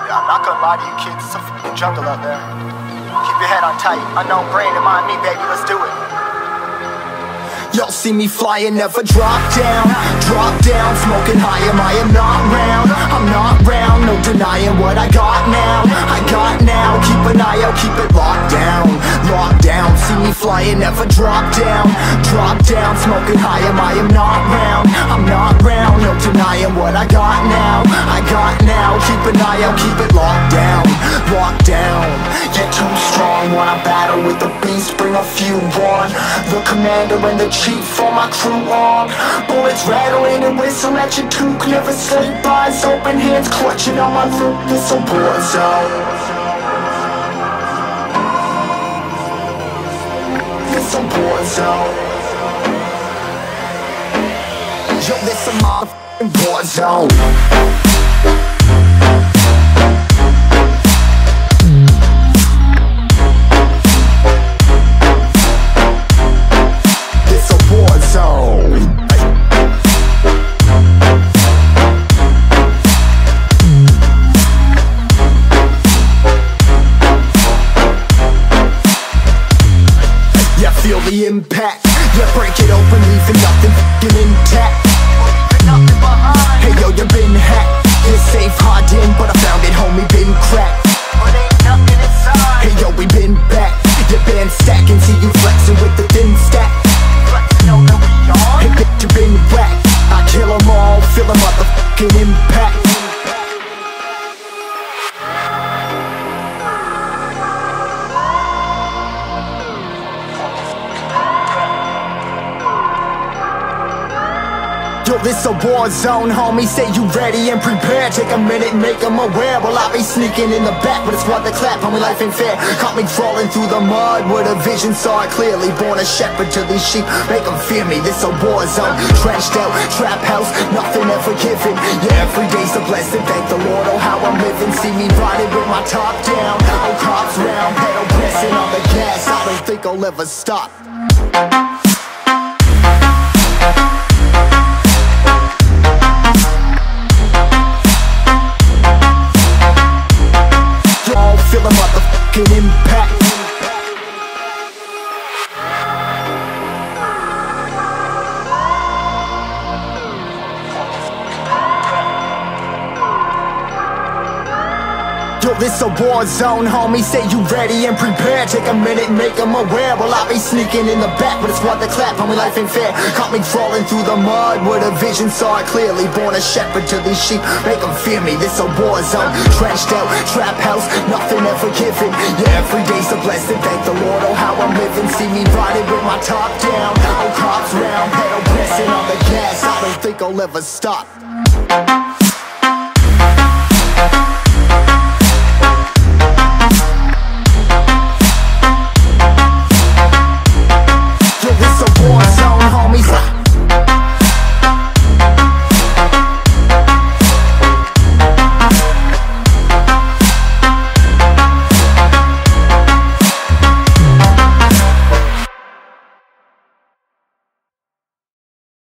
I'm not gonna lie to you kids, it's a f***ing jungle out there. Keep your head on tight, unknown brain and mind me, baby, let's do it. Y'all see me flying, never drop down, smoking high, I am not round, I'm not round, no denying what I got now, keep an eye out, keep it locked down, see me flying, never drop down, smoking high, I am not round, I'm not round, no denying what I got now, keep an eye out, keep it locked down, you're too strong when I battle with the beast, bring a few on, the commander and the chief for my crew on. Bullets rattling and whistle at your toque. Never sleep, eyes open, hands clutching on my loot. This a war zone. This a war zone. Yo, this a motherfucking war zone. Feel the impact, yeah, break it open, leaving nothing f***ing intact. Hey yo, you been hacked, you're safe, hard in, but I found it, homie, been cracked. Hey yo, we been back, your band stacking, see you flexing with the thin stack. Hey bitch, you been whacked, I kill them all, feel the motherfucking impact. Yo, this a war zone, homie, say you ready and prepared. Take a minute, make them aware. Well, I be sneaking in the back, but it's what the clap, homie, life ain't fair. Caught me crawling through the mud with a vision, saw it clearly. Born a shepherd to these sheep, make them fear me. This a war zone, trenched out, trap house, nothing ever given. Yeah, every day's a blessing, thank the Lord, oh how I'm living. See me riding with my top down, oh cops round, pedal pressing on the gas. I don't think I'll ever stop. Feel the motherfucking impact. Yo, this a war zone, homie, say you ready and prepared. Take a minute, make them aware. Well, I be sneaking in the back, but it's what the clap, homie, life ain't fair. Caught me crawling through the mud with a vision, saw it clearly. Born a shepherd to these sheep, make them fear me. This a war zone, trenched out, trap house, nothing ever given. Yeah, every day's a blessing, thank the Lord, oh how I'm living. See me riding with my top down, oh cops round, pedal pressing on the gas. I don't think I'll ever stop.